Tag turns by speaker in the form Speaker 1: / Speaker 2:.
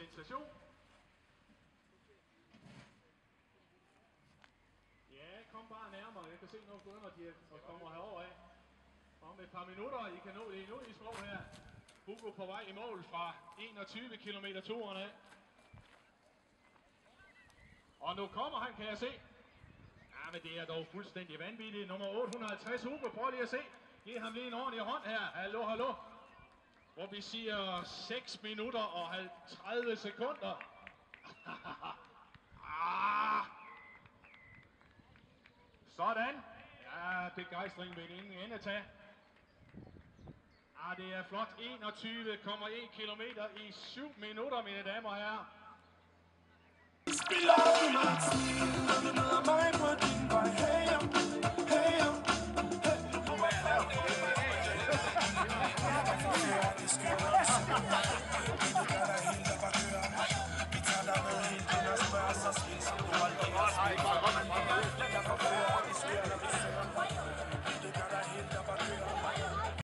Speaker 1: sensation. Ja, kom bare nærmere. Jeg kan se nogle bønder, de kommer herover af. Om et par minutter, I kan nå det endnu i Skov her. Hugo på vej i mål fra 21 km turen af. Og nu kommer han, kan jeg se. Ja, men det er dog fuldstændig vanvittigt. Nummer 850, Hugo, prøv lige at se. Giv ham lige en ordentlig hånd her. Hallo, hallo. Hvor vi siger 6 minutter og 30 sekunder. Sådan. Ja, begejstring vil ingen ende tage. Det er flot. 21,1 kilometer i 7 minutter, mine damer og herrer. Spiller